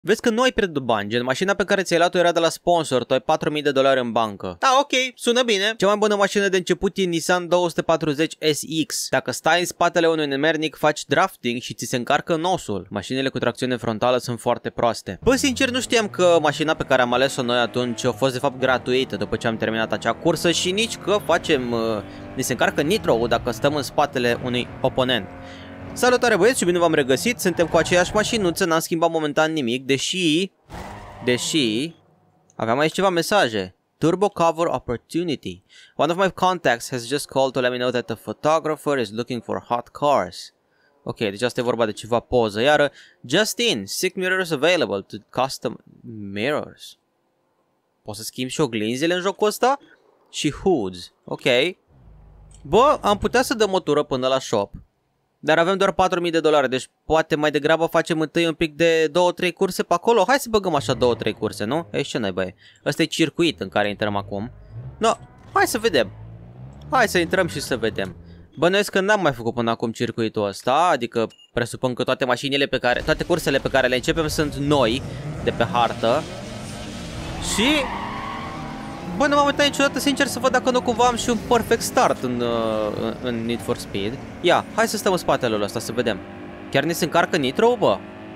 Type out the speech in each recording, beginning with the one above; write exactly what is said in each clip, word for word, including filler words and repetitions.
Vezi că nu ai pierdut bani, gen mașina pe care ți-ai luat-o era de la sponsor, tu ai patru mii de dolari în bancă. Da, ok, sună bine. Cea mai bună mașină de început e Nissan două sute patruzeci S X. Dacă stai în spatele unui nemernic, faci drafting și ți se încarcă nosul. Mașinile cu tracțiune frontală sunt foarte proaste. Bă, sincer, nu știam că mașina pe care am ales-o noi atunci a fost de fapt gratuită după ce am terminat acea cursă și nici că facem, uh, ni se încarcă nitro dacă stăm în spatele unui oponent. Salutare băieți și bine v-am regăsit, suntem cu aceeași mașinuță, n-am schimbat momentan nimic, deși, deși, aveam aici ceva mesaje. Turbo cover opportunity. One of my contacts has just called to let me know that the photographer is looking for hot cars. Ok, deci asta e vorba de ceva poză, iar just in, sick mirrors available to custom mirrors. Poți să schimbi și oglinzile în jocul ăsta? Și hoods, ok. Bă, am putea să dăm o tură până la shop. Dar avem doar patru mii de dolari, deci poate mai degrabă facem întâi un pic de două trei curse pe acolo. Hai să băgăm așa două trei curse, nu? Ei, ce naiba e? Ăsta e circuit în care intrăm acum. No, hai să vedem. Hai să intrăm și să vedem. Bănuiesc că n-am mai făcut până acum circuitul ăsta, adică presupun că toate mașinile pe care, toate cursele pe care le începem sunt noi de pe hartă. Și... bă, nu m-am uitat niciodată, sincer, să văd dacă nu cumva am și un perfect start în, uh, în Need for Speed. Ia, hai să stăm în spatele ăsta să vedem. Chiar ne se încarcă nitro, bă?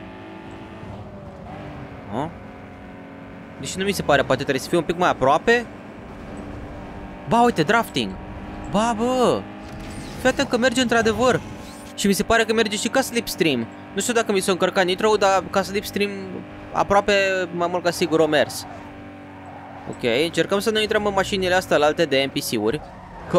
Oh? Deci nu mi se pare, poate trebuie să fie un pic mai aproape. Ba, uite, drafting. Ba, bă, fii atent că merge într-adevăr. Și mi se pare că merge și ca slipstream. Nu știu dacă mi s-a încărcat nitro, dar ca slipstream aproape mai mult ca sigur o mers. Ok, încercăm să nu intrăm în mașinile astea la alte de N P C-uri. Că...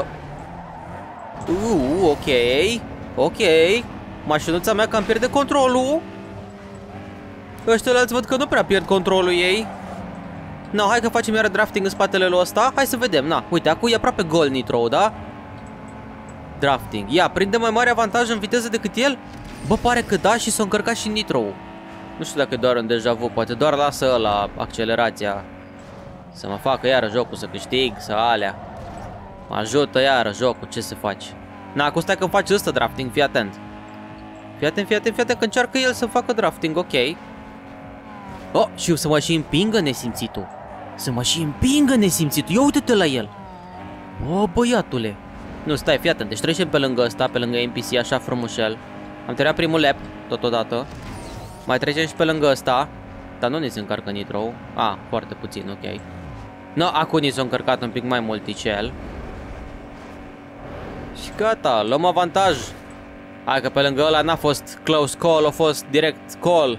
Uuu, ok. Ok. Mașinuța mea cam pierde controlul. Ăștia-alți văd că nu prea pierd controlul ei. No, hai că facem iară drafting în spatele lui ăsta. Hai să vedem, na, uite, acum e aproape gol nitro, da? Drafting, ia, prinde mai mare avantaj în viteză decât el? Bă, pare că da și s-a încărcat și nitro. Nu știu dacă e doar un deja vu, poate doar lasă ăla accelerația să mă facă iară jocul să câștig, să alea. Mă ajută iară jocul, ce să faci? Na, acum stai că faci ăsta drafting, fii atent. Fii atent, fii atent, fii atent că încearcă el să facă drafting, ok. Oh, și eu să mă și împingă nesimțitul. Să mă și împingă nesimțitul, ia uite-te la el. O, băiatule. Nu, stai, fii atent, deci trecem pe lângă ăsta, pe lângă N P C, așa frumușel. Am terminat primul lap, totodată. Mai trecem și pe lângă ăsta. Dar nu ne se încarcă nitro. Ah, foarte puțin, ok. No, acum ni s-a încărcat un pic mai multicel. Și gata, luăm avantaj. Hai că pe lângă ăla n-a fost close call, a fost direct call.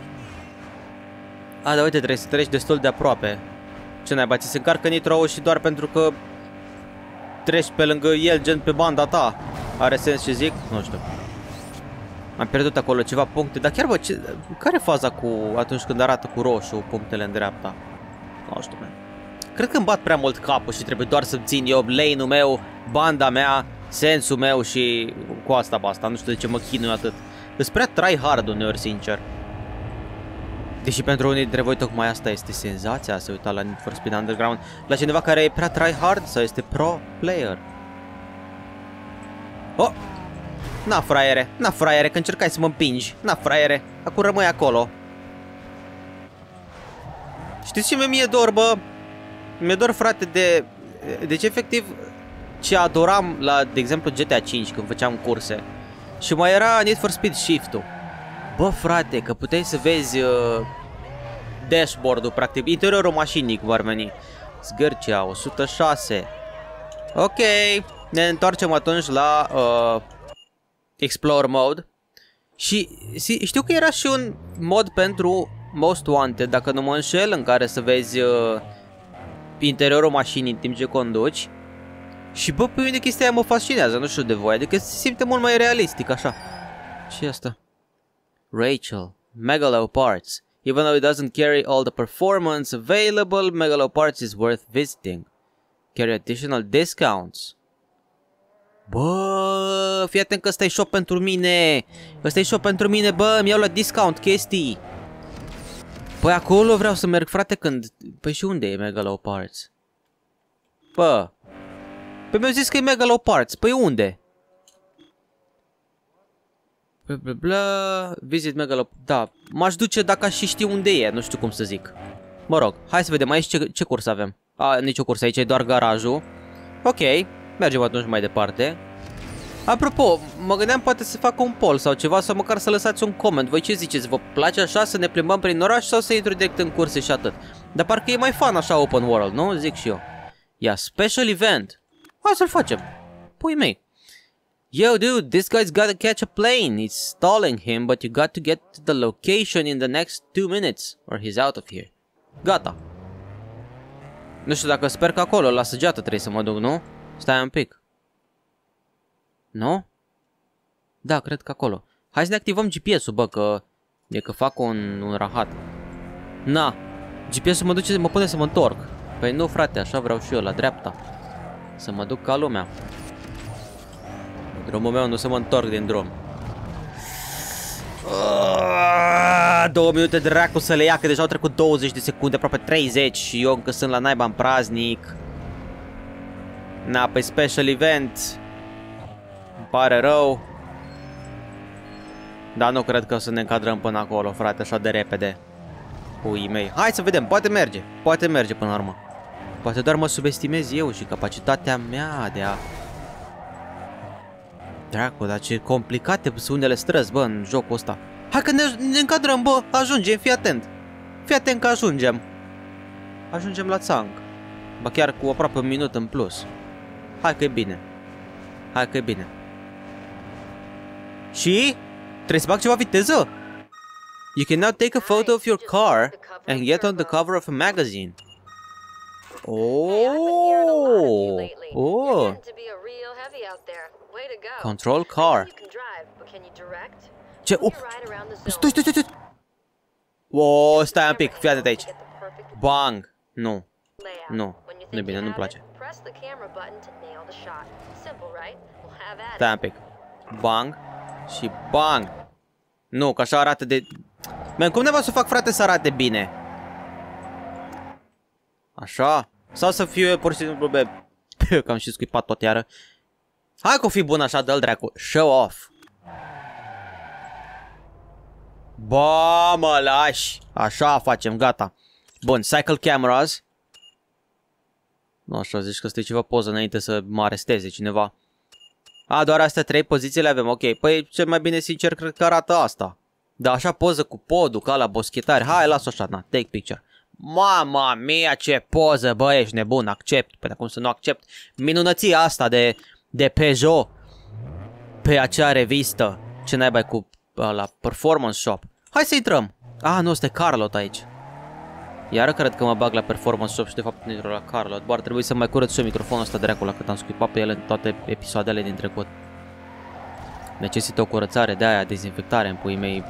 A, dar uite, trebuie să treci destul de aproape. Ce naiba, ți se încarcă nitro și doar pentru că treci pe lângă el, gen pe banda ta. Are sens ce zic? Nu știu. Am pierdut acolo ceva puncte, dar chiar bă, ce, care e faza cu atunci când arată cu roșu punctele în dreapta? Nu știu, man. Cred că îmi bat prea mult capul și trebuie doar să țin eu lane-ul meu, banda mea, sensul meu și cu asta basta. Nu știu de ce mă chinui atât. Îs prea try-hard uneori, sincer. Deși pentru unii dintre voi tocmai asta este senzația, să uita la Need for Speed Underground, la cineva care e prea try-hard sau este pro player. Oh! Na, fraiere, na, fraiere, că încercai să mă împingi. Na, fraiere, acum rămâi acolo. Știți ce mi-e dor, bă? Mi-e dor, frate, de... Deci, efectiv, ce adoram la, de exemplu, G T A cinci, când făceam curse. Și mai era Need for Speed Shift-ul. Bă, frate, că puteai să vezi uh, dashboard-ul, practic, interiorul mașinii, cum ar veni. Zgârcea, o sută șase. Ok, ne întoarcem atunci la... Uh, Explore mode. Și știu că era și un mod pentru Most Wanted, dacă nu mă înșel, în care să vezi uh, interiorul mașinii în timp ce conduci. Și bă, pe mine chestia aia mă fascinează, nu știu de voi, adică se simte mult mai realistic așa. Ce e asta? Rachel, Megalo Parts. Even though it doesn't carry all the performance available, Megalo Parts is worth visiting. Carry additional discounts. Bă, fii atent că ăsta e shop pentru mine. Ăsta e shop pentru mine, bă, mi-au luat discount chestii. Păi acolo vreau să merg, frate, când... Păi și unde e Megalo Parts? Bă, păi mi-au zis că e Megalo Parts, păi unde? Bla bla bla. Visit Megalop. Da, m-aș duce dacă aș și ști unde e, nu știu cum să zic. Mă rog, hai să vedem aici ce, ce curs avem. A, nicio curs, aici e doar garajul. Ok, mergem atunci mai departe. Apropo, mă gândeam poate să fac un poll sau ceva, sau măcar să lăsați un coment. Voi ce ziceți? Vă place așa să ne plimbăm prin oraș sau să intru direct în curse și atât? Dar parcă e mai fun așa open world, nu? Zic și eu. Ia, special event. Hai să-l facem. Pui mei. Yo, dude, this guy's gotta catch a plane. It's stalling him, but you got to get to the location in the next two minutes, or he's out of here. Gata. Nu știu dacă sper că acolo, la săgeată trebuie să mă duc, nu? Stai un pic. Nu? Da, cred că acolo. Hai să ne activăm G P S-ul, bă, că e că fac un, un rahat. Na, G P S-ul mă duce, mă pune să mă întorc. Păi nu, frate, așa vreau și eu, la dreapta. Să mă duc ca lumea. Drumul meu, nu să mă întorc din drum. Aaaa, două minute de dracu să le ia, că deja au trecut douăzeci de secunde, aproape treizeci și eu încă sunt la naiba în praznic. Na, pe special event. Îmi pare rău. Dar nu cred că o să ne încadrăm până acolo, frate, așa de repede. Puii mei. Hai să vedem, poate merge. Poate merge până la urmă. Poate doar mă subestimez eu și capacitatea mea de a... Dracu, dar ce complicate sunt unele străzi, bă, în jocul ăsta. Hai că ne, ne încadrăm, bă, ajungem, fii atent. Fii atent că ajungem. Ajungem la țang. Ba chiar cu aproape un minut în plus. Hai că e bine. Hai că e bine. Și? Trebuie să bag ceva viteză? You can now take a photo of your car and get on the cover of a magazine. Oh! Oh! Control car. Ce? Oh. Stai, stai, stai, stai! Wow, stai un pic, fii atent aici. Bang! Nu. Nu. Nu-i bine, nu-mi place. Stai un pic. Bang. Și bang. Nu, că așa arată de... Man, cum ne va să fac, frate, să arate bine? Așa? Sau să fiu eu pur și simplu be... Că am și scuipat tot iară. Hai că o fi bun așa, dă-l dracu. Show off. Ba, mă lași. Așa facem, gata. Bun, cycle cameras. Nu, așa zici că stai ceva poză înainte să mă aresteze cineva. A, doar astea trei poziții le avem, ok. Păi, cel mai bine, sincer, cred că arată asta. Da, așa poză cu podul, ca la boschetari. Hai, las-o așa, na, take picture. Mama mia, ce poză, bă, ești nebun, accept. Păi, cum să nu accept minunăția asta de, de Peugeot pe acea revistă. Ce naiba cu la Performance Shop. Hai să intrăm. Ah, nu, ăsta e Carlot aici. Iară cred că mă bag la Performance Shop și de fapt nu intru la Carlot. Bă, ar trebui să mai curăț și eu microfonul ăsta dracu la cât am scuipat pe el în toate episoadele din trecut. Necesită o curățare de aia, dezinfectare în puii mei.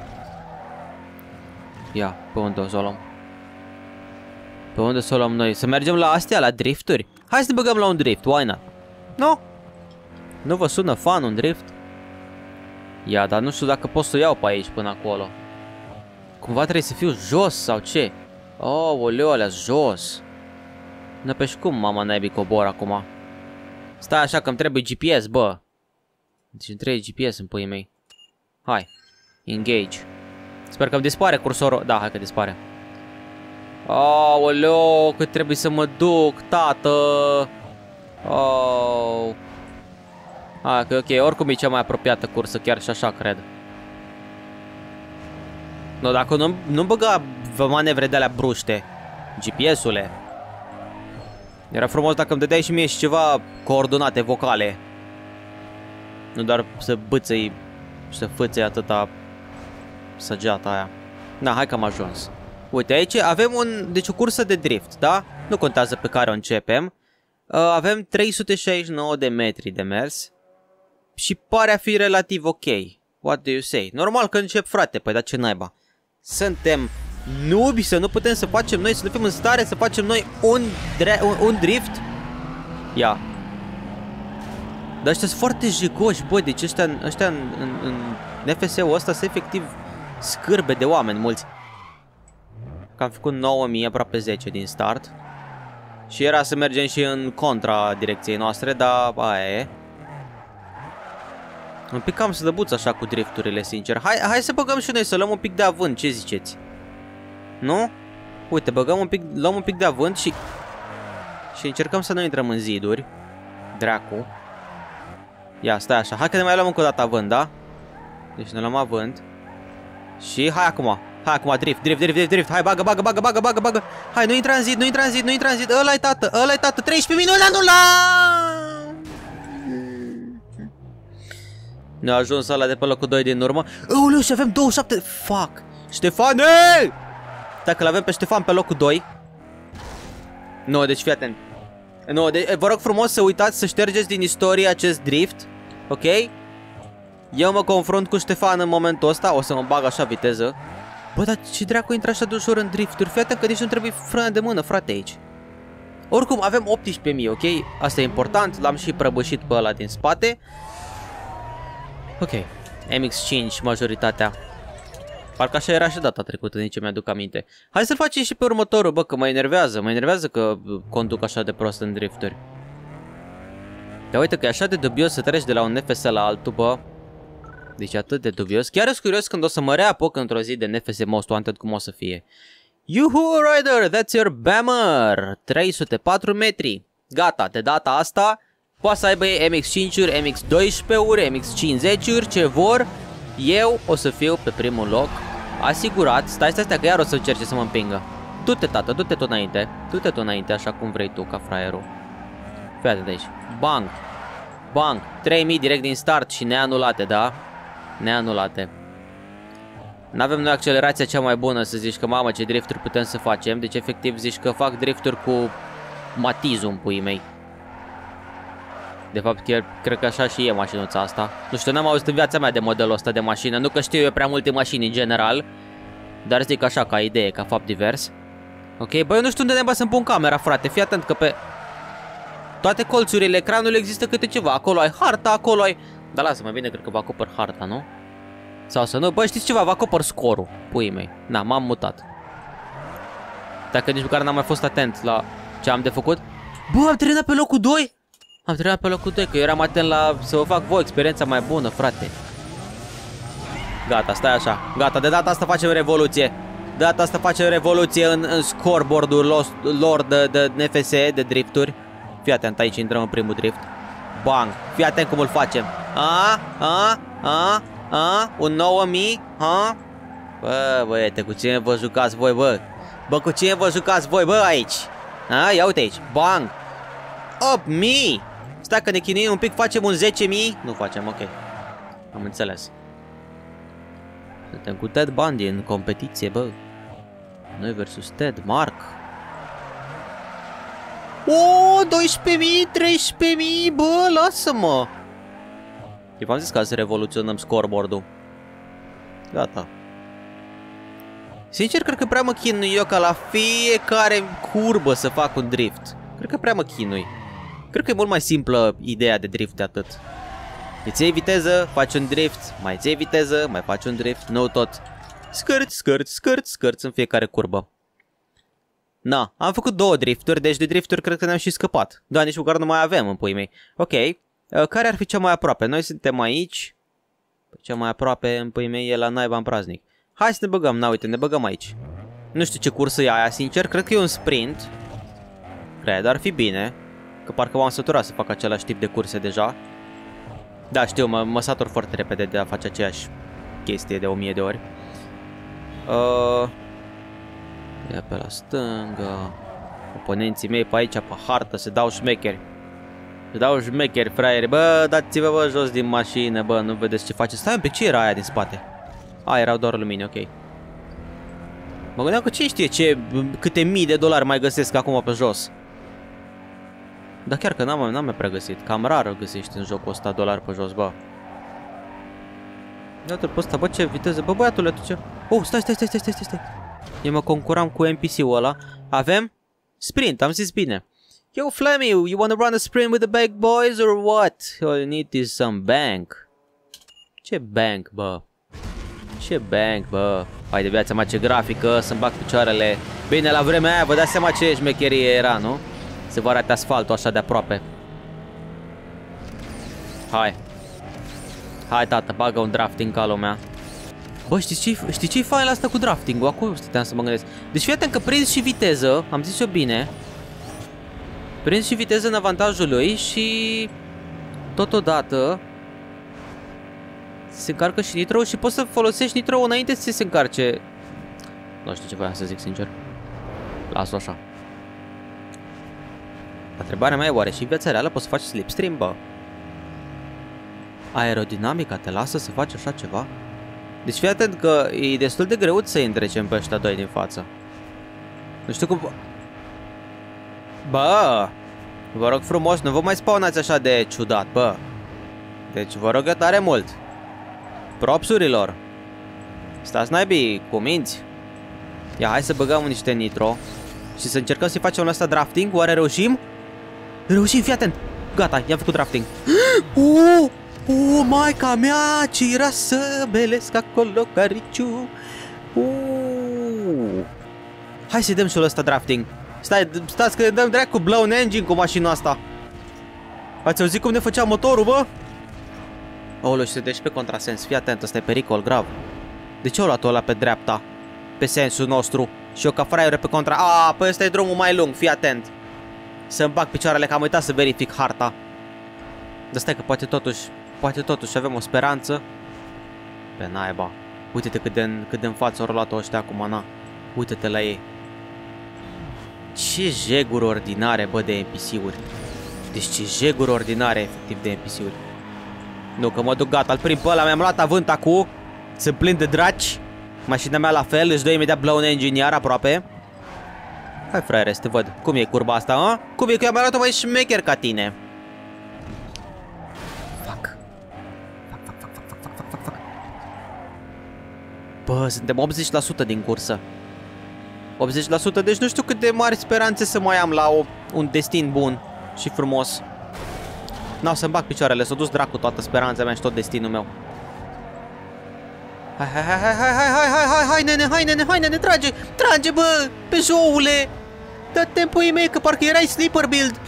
Ia, pe unde o să o luăm? Pe unde să o luăm noi? Să mergem la astea, la drifturi? Hai să ne băgăm la un drift, why not? Nu? Nu vă sună fan un drift? Ia, dar nu știu dacă pot să o iau pe aici până acolo. Cumva trebuie să fiu jos sau ce? Oh, oleu, alea jos. Nu, pe și cum mama naibii cobor acum? Stai așa că îmi trebuie G P S, bă. Deci îmi trebuie G P S în puii mei. Hai. Engage. Sper că îmi dispare cursorul. Da, hai că dispare. Oh, oleu, că trebuie să mă duc, tată. Oh. Hai că ok, oricum e cea mai apropiată cursă, chiar și așa cred. No, dacă nu, nu băga manevre de alea bruște, G P S-ule. Era frumos dacă îmi dădeai și mie și ceva coordonate vocale. Nu doar să bâțăi și să fâței atâta săgeata aia. Na, hai că am ajuns. Uite, aici avem un, deci o cursă de drift, da? Nu contează pe care o începem. Uh, avem trei sute șaizeci și nouă de metri de mers. Și pare a fi relativ ok. What do you say? Normal că încep, frate, păi da ce naiba. Suntem nubi să nu putem să facem noi, să nu fim în stare să facem noi un, un, un drift? Ia. Dar ăștia sunt foarte jigoși, băi, deci ăștia, ăștia în, în, în F S U-ul ăsta sunt efectiv scârbe de oameni mulți. Că am făcut nouă mii, aproape zece din start. Și era să mergem și în contra direcției noastre, dar aia e. Un pic cam slăbuț așa cu drifturile, sincer. Hai, hai să băgăm și noi, să luăm un pic de avânt, ce ziceți? Nu? Uite, băgăm un pic, luăm un pic de avânt și... Și încercăm să nu intrăm în ziduri. Dracu. Ia, stai așa. Hai că ne mai luăm încă o dată avânt, da? Deci ne luăm avânt. Și hai acum. Hai acum, drift, drift, drift, drift, drift. Hai, bagă, bagă, bagă, bagă, bagă, bagă. Hai, nu intra în zid, nu intra în zid, nu intra în zid. Ăla-i tată, ăla-i tată. treisprezece minute, nu la... Ne-a ajuns ăla de pe locul doi din urmă. Aoleu, și avem douăzeci și șapte. Fuck. Ștefane! Dacă l-avem pe Ștefan pe locul doi. Nu, deci fii atent. Nu, de vă rog frumos să uitați să ștergeți din istorie acest drift. Ok? Eu mă confrunt cu Ștefan în momentul ăsta. O să mă bag așa viteză. Bă, dar ce dracu intră așa de ușor în drifturi? Fii atent că nici nu trebuie frână de mână, frate, aici. Oricum, avem optsprezece mii, ok? Asta e important. L-am și prăbușit pe ăla din spate. Ok. M X cinci, majoritatea. Parcă așa era și data trecută, nici ce mi-aduc aminte. Hai să-l facem și pe următorul, bă, că mă enervează. Mă enervează că conduc așa de prost în drifturi. Dar uite că e așa de dubios să treci de la un N F S la altul, bă. Deci atât de dubios. Chiar sunt curios când o să mă reapuc într-o zi de N F S Most Wanted cum o să fie. Yuhu, Rider, that's your bammer. trei sute patru metri. Gata, de data asta poate să aibă M X cinci-uri, M X doisprezece-uri, M X cincizeci-uri, ce vor. Eu o să fiu pe primul loc. Asigurat. Stai, stai, stai, că iar o să încerce să mă împingă. Du-te, tată, du-te tot înainte. Du-te tot înainte, așa cum vrei tu, ca fraierul. Fii atent aici. Bang. Bang. trei mii direct din start și neanulate, da? Neanulate. N-avem noi accelerația cea mai bună să zici că, mamă, ce drifturi putem să facem. Deci, efectiv, zici că fac drifturi cu matizul în puii mei. De fapt, chiar cred că așa și e mașinuța asta. Nu știu, n-am auzit în viața mea de modelul ăsta de mașină. Nu că știu eu prea multe mașini în general. Dar zic așa, ca idee, ca fapt divers. Ok, băi, eu nu știu unde neba să-mi pun camera, frate. Fii atent că pe toate colțurile ecranului există câte ceva. Acolo ai harta, acolo ai... Dar lasă, mai bine cred că vă acopăr harta, nu? Sau să nu? Băi, știți ceva? Vă acopăr scorul, puii mei. Na, m-am mutat. Dacă nici măcar n-am mai fost atent la ce am de făcut. Bă, am terminat pe locul doi? Am terminat pe locul doi, că eu eram atent la să vă fac voi experiența mai bună, frate. Gata, stai așa. Gata, de data asta facem revoluție. De data asta facem revoluție în, în scoreboard-ul lor de, de N F S, de drifturi. Fii atent, aici intrăm în primul drift. Bang, fii atent cum îl facem. A, a, a, a, un nouă mii, a. Bă, băiete, cu cine vă jucați voi, bă? Bă, cu cine vă jucați voi, bă, aici? A, ia uite aici, bang. opt mii. Stai că ne chinuim un pic, facem un zece mii. Nu facem, ok. Am înțeles. Suntem cu Ted Bundy în competiție, bă. Noi versus Ted, Mark. O, doisprezece mii, treisprezece mii, bă, lasă-mă. Eu v-am zis că să revoluționăm scoreboard-ul. Gata. Sincer, cred că prea mă chinui eu ca la fiecare curbă să fac un drift. Cred că prea mă chinui. Cred că e mult mai simplă ideea de drift de atât. Îți iei viteză, faci un drift, mai îți iei viteză, mai faci un drift, nu tot. Scârți, scârți, scârți, scârți în fiecare curbă. Na, am făcut două drifturi, deci de drifturi cred că ne-am și scăpat. Da, nici măcar nu mai avem în puii mei. Ok, care ar fi cea mai aproape? Noi suntem aici. Cea mai aproape în puii mei e la naiba în praznic. Hai să ne băgăm, na uite, ne băgăm aici. Nu știu ce cursă e aia, sincer, cred că e un sprint. Cred, ar fi bine. Că parcă m-am săturat să fac același tip de curse deja. Da, știu, mă, mă satur foarte repede de a face aceeași chestie de o mie de ori. Uh, ia pe la stânga. Oponenții mei pe aici, pe hartă, se dau șmecheri. Se dau șmecheri, fraieri. Bă, dați-vă, bă, jos din mașină, bă, nu vedeți ce face. Stai un pic, ce era aia din spate? A, erau doar lumini, ok. Mă gândeam că ce știe ce, câte mii de dolari mai găsesc acum pe jos. Dar chiar că n-am mai prea găsit. Cam rar găsești în jocul ăsta dolari pe jos, bă. Iată pe ăsta, bă, ce viteză. Bă, băiatule, tu ce... Oh, stai, stai, stai, stai, stai, stai. Eu mă concuram cu N P C-ul ăla. Avem sprint, am zis bine. Yo, Flemmy, you wanna run a sprint with the big boys or what? All you need is some bank. Ce bank, bă? Ce bank, bă? Hai de viața mea, ce grafică, să-mi bag picioarele. Bine, la vremea aia, vă dați seama ce șmecherie era, nu? Se vă arate asfaltul așa de aproape. Hai. Hai, tată, bagă un drafting ca lumea. Bă, știi ce-i știi ce fain la asta cu drafting-ul? Acum stăteam să mă gândesc. Deci fii atent că prinzi și viteză, am zis eu bine. Prinzi și viteză în avantajul lui și totodată se încarcă și nitro și poți să folosești nitro înainte să se încarce. Nu știu ce voiam să zic, sincer. Las-o așa. Întrebarea mea e, oare și în viața reală poți să faci slipstream, bă? Aerodinamica te lasă să faci așa ceva? Deci fii atent că e destul de greu să întrecem pe ăștia doi din față. Nu știu cum... Bă! Vă rog frumos, nu vă mai spawnați așa de ciudat, bă. Deci vă rog eu tare mult. Propsurilor. Stați naibii, cu minți. Ia, hai să băgăm niște nitro și să încercăm să-i facem ăsta drafting. Oare reușim? Reușim, fii atent. Gata, i-am făcut drafting. Oh, oh, maica mea, ce era să belesc acolo, cariciu. Oh. Hai să-i dăm și ăsta drafting. Stai, stați că ne dăm dracu cu blown engine cu mașina asta. Ați auzit cum ne făcea motorul, bă? Aoleu, și se deci pe contrasens. Fii atent, ăsta e pericol grav. De ce o luat ăla pe dreapta? Pe sensul nostru. Și eu ca fraiere pe contra... A, păi ăsta e drumul mai lung, fii atent. Să-mi bag picioarele, că am uitat să verific harta. Dar stai că poate totuși... Poate totuși avem o speranță. Pe naiba. Uite-te cât de, cât de în față au luat-o ăștia acum, na. Uite-te la ei. Ce jeguri ordinare, bă, de N P C-uri. Deci ce jeguri ordinare, efectiv, de N P C-uri. Nu, că mă duc gata, îl prind pe ăla, mi-am luat avânt acum. Sunt plin de draci. Mașina mea la fel, își dă imediat blown engine iar aproape. Hai, fraiere, să te văd. Cum e curba asta, a? Cum e că eu mi-am luat-o mai șmecher ca tine? Fuck. Fuck, fuck, fuck, fuck, fuck, fuck, fuck, fuck. Bă, suntem optzeci la sută din cursă. optzeci la sută, deci nu știu cât de mari speranțe să mai am la o, un destin bun și frumos. N-au să-mi bag picioarele, s-a dus dracu toată speranța mea și tot destinul meu. Hai, hai, hai, hai, hai, hai, hai, hai, hai, nene, hai, nene, hai, nene, trage, trage, bă, pe joule. Dă-te-mi puii mei, că parcă erai sleeper build.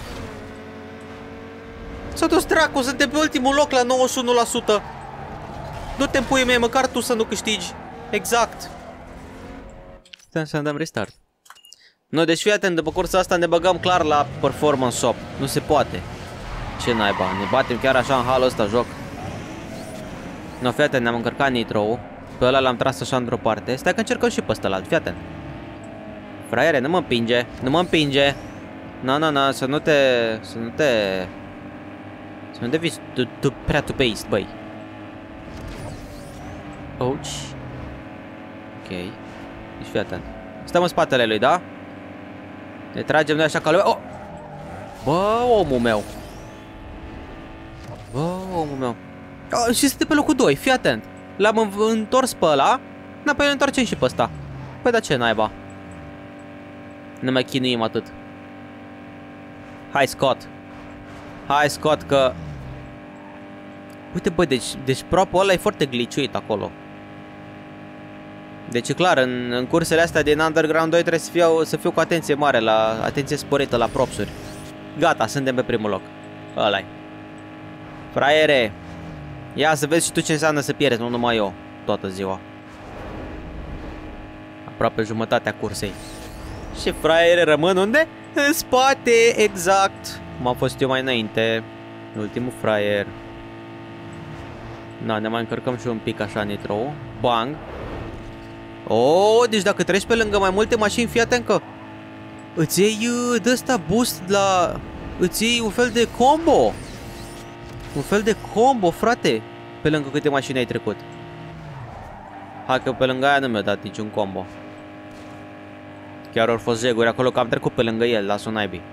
S-a dus dracu, suntem pe ultimul loc la nouăzeci și unu la sută. Du-te-mi puii mei, măcar tu să nu câștigi. Exact. Stai să dăm restart. Nu, deci fii atent, după cursa asta ne băgăm clar la performance shop. Nu se poate. Ce naiba, ne batem chiar așa în halul ăsta joc. Nu, fii atent, ne-am încărcat nitro-ul. Pe ăla l-am tras așa într-o parte. Stai că încercăm și pe ăsta la alt, fii atent. Fraiere, nu mă împinge, nu mă împinge. Na, na, na, să nu te... Să nu te... Să nu devii tu, tu, prea tu pe east, băi. Ouch. Ok. Deci fii atent. Stăm în spatele lui, da? Ne tragem noi așa ca lui. Oh! Bă, omul meu. Bă, omul meu. Oh, și este pe locul doi, fii atent. L-am întors pe ăla. Na, pe el întoarcem și pe ăsta. Păi da, ce naiba? Nu mai chinuim atât. Hai, Scott. Hai, Scott, că... Uite, bă, deci, deci propo ăla e foarte glitchuit acolo. Deci, clar, în, în cursele astea din Underground doi trebuie să fiu, să fiu cu atenție mare, la atenție sporită la propsuri. Gata, suntem pe primul loc. Ăla-i. Fraiere, ia să vezi și tu ce înseamnă să pierzi, nu numai eu, toată ziua. Aproape jumătatea cursei. Și fraiere rămân unde? În spate, exact. Cum am fost eu mai înainte. Ultimul fraier. Na, ne mai încărcăm și un pic așa nitro. Bang. Oh, deci dacă treci pe lângă mai multe mașini, fii atent că îți iei de ăsta boost la... Îți iei un fel de combo. Un fel de combo, frate. Pe lângă câte mașini ai trecut. Hai că pe lângă aia nu mi-a dat niciun combo. Chiar au fost jeguri acolo că am trecut pe lângă el, las-o naibii.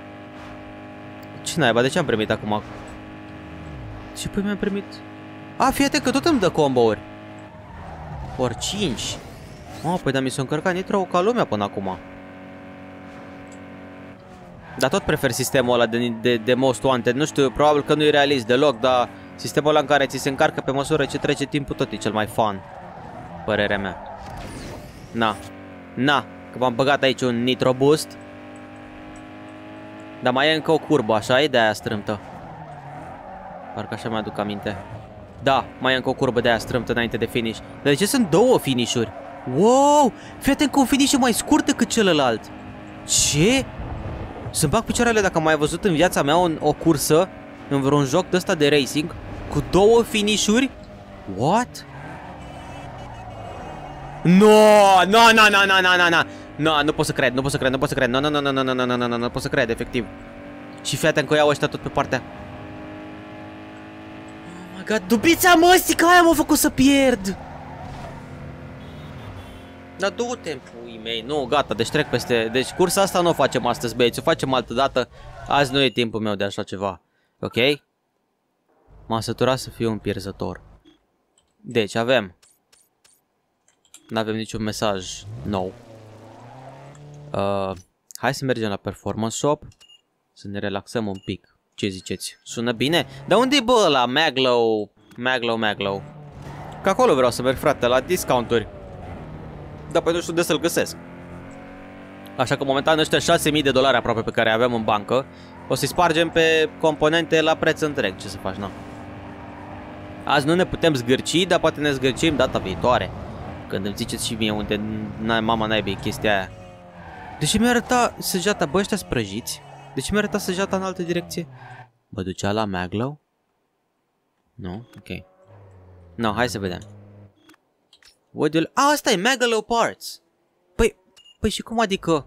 Ce naiba, de ce am primit acum? Ce păi mi-am primit? A, fii atent că tot îmi dă combo-uri. Ori cinci. Oh, păi dar mi s-a încărcat nitro ca lumea până acum. Dar tot prefer sistemul ăla de, de, de Most Wanted. Nu știu, probabil că nu e realist deloc, dar sistemul ăla în care ți se încarcă pe măsură ce trece timpul tot e cel mai fun. Părerea mea. Na. Na. Că m-am băgat aici un nitro boost. Dar mai e încă o curbă, așa? E de aia strâmtă. Parcă așa mi-aduc aminte. Da, mai e încă o curbă de aia strâmtă înainte de finish. Dar de ce sunt două finish-uri? Wow! Fii atent că un finish e mai scurt decât celălalt. Ce? Să-mi bag picioarele dacă am mai văzut în viața mea o, o cursă în vreun joc de ăsta de racing cu două finish-uri? What? No, no, no, no, no, no, no, no. No, nu pot să cred, nu pot să cred, nu pot să cred. No, no, no, no, no, no, no, no, no, nu pot să cred, efectiv. Și fii atent că iau ăștia tot pe partea. Oh my god, dubița măstii, că aia m-a făcut să pierd. Dar du-te în puii mei, nu, gata, deci trec peste. Deci cursa asta nu o facem astăzi, băieți, o facem altă dată. Azi nu e timpul meu de așa ceva. Ok? M-am săturat să fiu un pierzător. Deci avem. Nu avem niciun mesaj nou. Uh, hai să mergem la Performance Shop. Să ne relaxăm un pic. Ce ziceți? Sună bine? Dar unde e bă la Maglow? Maglow, Maglow. Că acolo vreau să merg, frate, la discounturi. Dar păi nu știu de să-l găsesc. Așa că momentan ăștia șase mii de dolari aproape pe care avem în bancă o să-i spargem pe componente la preț întreg. Ce să faci, na? Azi nu ne putem zgârci, dar poate ne zgârcim data viitoare. Când îmi ziceți și mie unde mama naibii chestia aia. De ce mi-a arătat săgeata? Bă, ăștia sprăjiți? De ce mi-a arătat săgeata în altă direcție? Mă ducea la Maglow? Nu? Ok. No, hai să vedem. What do you... Ah, asta e Maglow Parts. Păi, păi și cum adică?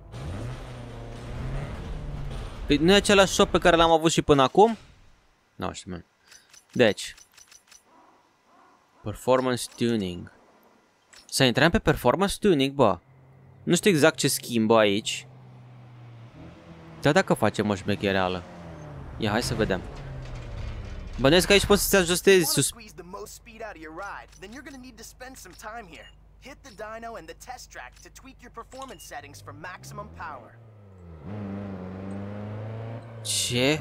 Păi nu e același shop pe care l-am avut și până acum? Nu știu, man. Deci. Performance Tuning. Să intrăm pe Performance Tuning, bă. Nu știu exact ce schimbă aici. Dar dacă facem o șmechereală. Ia, hai să vedem. Bănuiesc că aici poți să-ți ajustezi sus... Ce?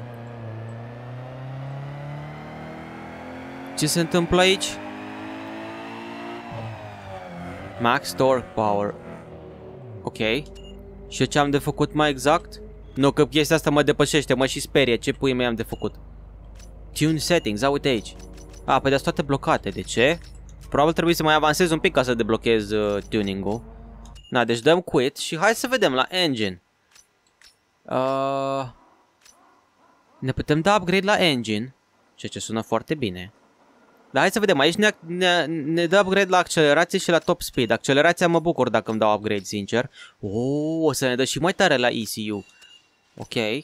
Ce se întâmplă aici? Max Torque Power. Ok. Și ce am de făcut mai exact? Nu, că chestia asta mă depășește, mă și sperie. Ce pui mei am de făcut? Tune settings, a, uite aici. A, păi de-astea toate blocate, de ce? Probabil trebuie să mai avansez un pic ca să deblochez uh, tuning-ul. Na, deci dăm quit și hai să vedem la engine. Uh, ne putem da upgrade la engine, ceea ce sună foarte bine. Dar hai să vedem, aici ne, ne, ne dă upgrade la accelerație și la top speed. Accelerația mă bucur dacă îmi dau upgrade, sincer. Oh, o să ne dă și mai tare la E C U. Ok.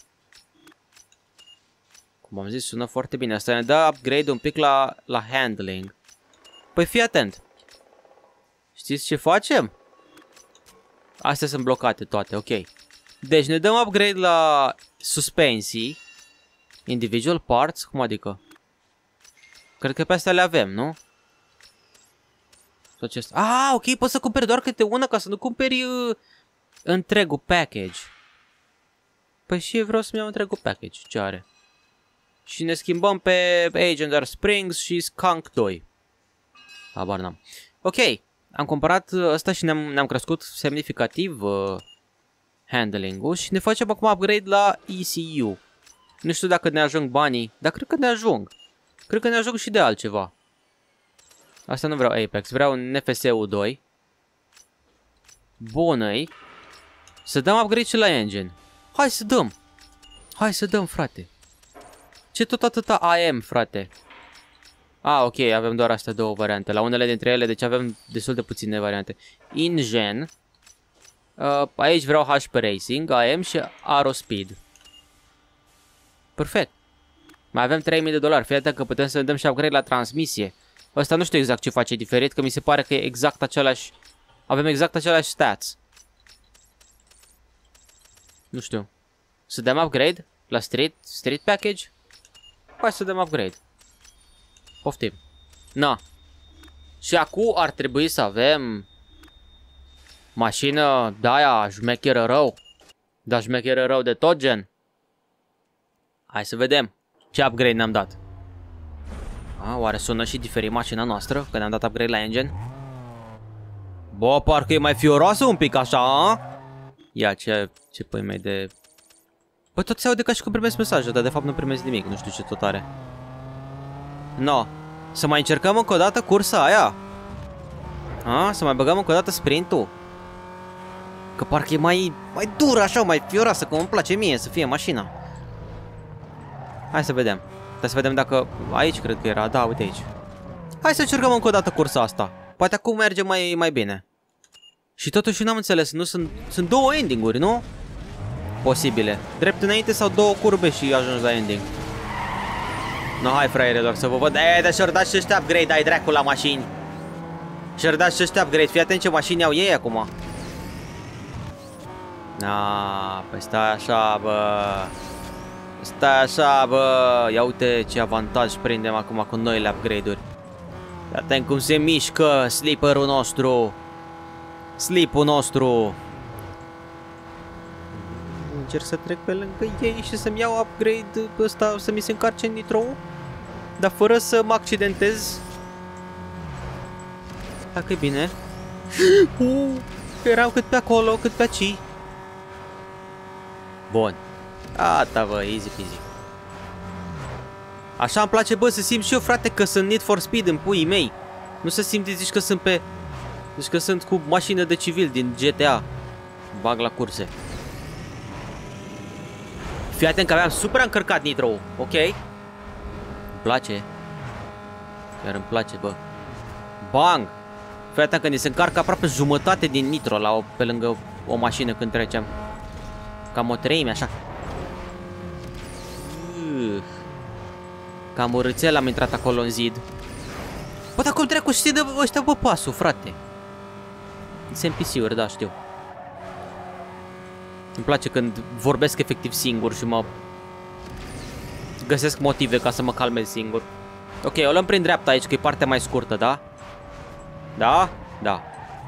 Cum am zis, sună foarte bine. Asta ne dă upgrade un pic la, la handling. Păi fii atent. Știți ce facem? Astea sunt blocate toate, ok. Deci ne dăm upgrade la suspensii. Individual parts, cum adică? Cred că pe astea le avem, nu? Ah, ok, poți să cumperi doar câte una ca să nu cumperi uh, întregul package. Păi și eu vreau să-mi iau întregul package, ce are? Și ne schimbăm pe Agender Springs și Skunk doi. Habar n-am. Ok, am cumpărat ăsta și ne-am ne-am crescut semnificativ uh, handling-ul și ne facem acum upgrade la E C U. Nu știu dacă ne ajung banii, dar cred că ne ajung. Cred că ne ajung și de altceva. Asta nu vreau Apex, vreau un N F S U doi. Bună-i. Să dăm upgrade și la engine. Hai să dăm. Hai să dăm, frate. Ce tot atâta I M, frate? Ah, ok, avem doar astea două variante. La unele dintre ele, deci avem destul de puține variante. InGen. Uh, aici vreau H P Racing, I M și Aerospeed. Perfect. Mai avem trei mii de dolari. Fii atent că putem să dăm și upgrade la transmisie. Ăsta nu știu exact ce face diferit, că mi se pare că e exact același... Avem exact același stats. Nu știu. Să dăm upgrade la street, street package? Hai să dăm upgrade. Poftim. Na. Și acum ar trebui să avem... Mașină de-aia șmecheră rău. Da, șmecheră rău de tot gen. Hai să vedem ce upgrade ne-am dat. A, oare sună și diferit mașina noastră că ne-am dat upgrade la engine? Bă, parcă e mai fioroasă un pic așa, a? Ia, ce, ce păi mei de... Bă, tot se aude ca și cum primesc mesaje, dar de fapt nu primesc nimic, nu știu ce tot are. No. Să mai încercăm încă o dată cursa aia? A? Să mai băgăm încă o dată sprintul? Că parcă e mai, mai dură așa, mai fioroasă, cum îmi place mie să fie mașina. Hai să vedem. Hai să vedem dacă... Aici cred că era, da, uite aici. Hai să încercăm încă o dată cursa asta. Poate acum merge mai, mai bine. Și totuși n-am înțeles, nu sunt, sunt două ending-uri, nu? Posibile. Drept înainte sau două curbe și ajungi la ending. No, hai fraiere, doar să vă văd. Eee, dar și-or dat și ăștia upgrade, ai dracu la mașini. Și-or dat și ăștia upgrade, fii atent ce mașini au ei acum. Aaaa, păi stai așa, bă. Stai așa, bă. Ia uite ce avantaj prindem acum cu noile upgrade-uri. Fii atent cum se mișcă sleeper-ul nostru. Sleep-ul nostru. Încerc să trec pe lângă ei și să-mi iau upgrade ăsta, să mi se încarce nitro, dar fără să mă accidentez. Dacă e bine. uh, Erau cât pe acolo, cât pe aici. Bun. Gata, bă, easy peasy. Așa îmi place, bă, să simt și eu, frate, că sunt Need for Speed în puii mei. Nu să simt, zici că sunt pe... Zici că sunt cu mașină de civil din G T A. Bag la curse. Fii atent că aveam super încărcat nitro, ok? Îmi place. Chiar îmi place, bă. Bang! Fii atent că ni se încarcă aproape jumătate din nitro la o, pe lângă o mașină când trecem. Cam o treime, așa. Cam urâțel am intrat acolo în zid. Bă, dar cum treacu și de ăștia, bă, pasul, frate. Sunt N P C-uri, da, știu. Îmi place când vorbesc efectiv singur și mă găsesc motive ca să mă calmez singur. Ok, o luăm prin dreapta aici, că e partea mai scurtă, da? Da? Da.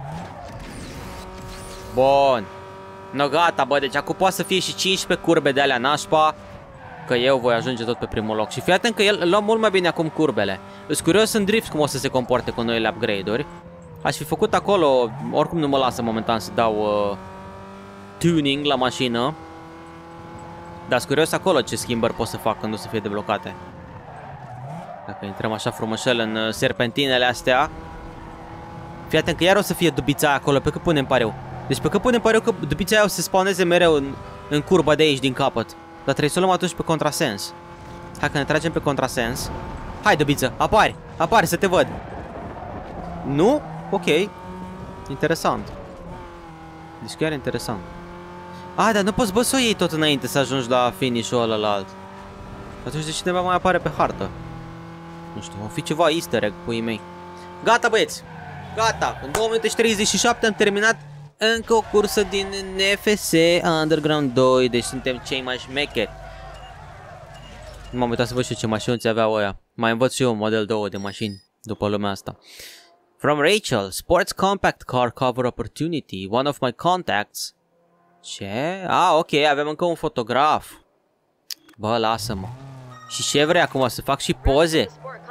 Bun. No, gata, bă, deci acum poate să fie și cincisprezece curbe de alea nașpa, că eu voi ajunge tot pe primul loc. Și fii atent că el îl luăm mult mai bine acum curbele. Îs curios în drift cum o să se comporte cu noile upgrade-uri. Aș fi făcut acolo, oricum nu mă lasă momentan să dau uh, tuning la mașină. Dar sunt curios acolo ce schimbări pot să fac când o să fie deblocate. Dacă intrăm așa frumușel în uh, serpentinele astea. Fii atent că iar o să fie dubița acolo, pe cât punem pariu. Deci pe cât punem pariu că dubița aia o să se spawneze mereu în, în curba de aici din capăt. Dar trebuie să o luăm atunci pe contrasens. Hai că ne tragem pe contrasens. Hai, dubiță, apari, apari să te văd. Nu? Ok. Interesant. Deci chiar interesant. Ah, dar nu poți, bă, să o iei tot înainte să ajungi la finish-ul ălălalt. Atunci de cineva mai apare pe hartă. Nu știu, o fi ceva easter egg, puii mei. Gata, băieți. Gata. În două minute și treizeci și șapte am terminat încă o cursă din N F S Underground doi. Deci suntem cei mai șmecheri. M-am uitat să văd și ce mașini aveau ăia. Mai învăț și eu un model două de mașini după lumea asta. From Rachel, Sports Compact Car Cover Opportunity, one of my contacts. Ce? Ah, ok, avem încă un fotograf. Bă, lasă-mă. Și ce vrei acum, să fac și poze?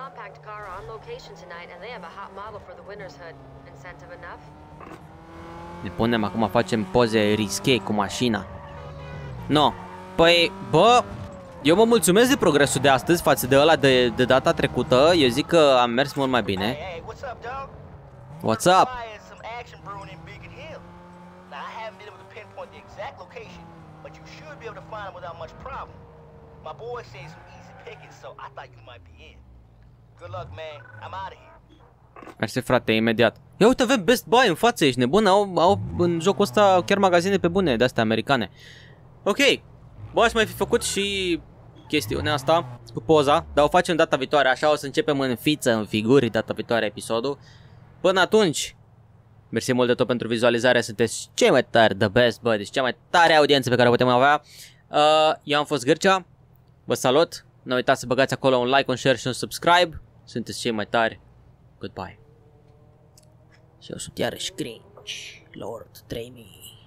Ne punem acum, facem poze risque cu mașina. No, păi, bă, eu mă mulțumesc de progresul de astăzi față de ăla de, de data trecută. Eu zic că am mers mult mai bine. What's up? Mersi, frate, imediat. Ia uite, avem Best Buy în față, ești nebun? Au, au în jocul ăsta chiar magazine pe bune de astea americane. Ok. Bă, aș mai fi făcut și chestiunea asta cu poza, dar o facem data viitoare. Așa o să începem în fiță, în figuri, data viitoare episodul. Până atunci, mersi mult de tot pentru vizualizare. Sunteți cei mai tari, the best, bă. Deci cea mai tare audiență pe care o putem avea. uh, Eu am fost Gârcea. Vă salut. Nu uitați să băgați acolo un like, un share și un subscribe. Sunteți cei mai tari. Goodbye. Și eu sunt iarăși cringe Lord trei mii.